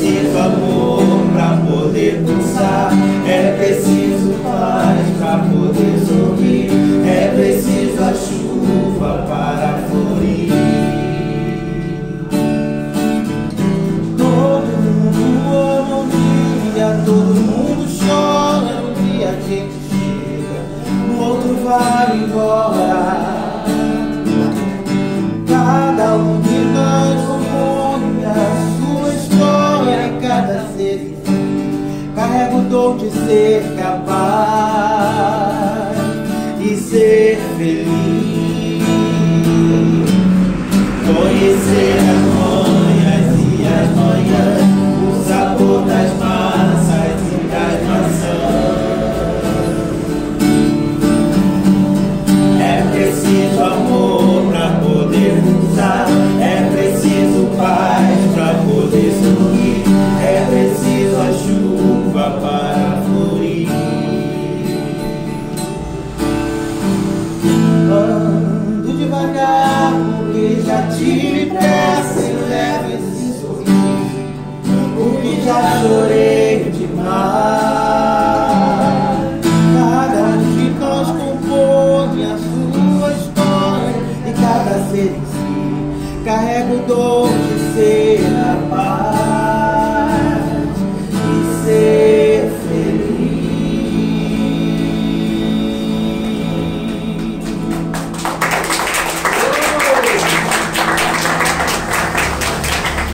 preciso amor pra poder pulsar, é preciso paz pra poder sorrir, é preciso a chuva para florir. Todo mundo ama um dia, todo mundo chora no dia a gente chega, no outro vai embora. Cada um de nós compõe a sua história, cada ser carrega o dom de ser capaz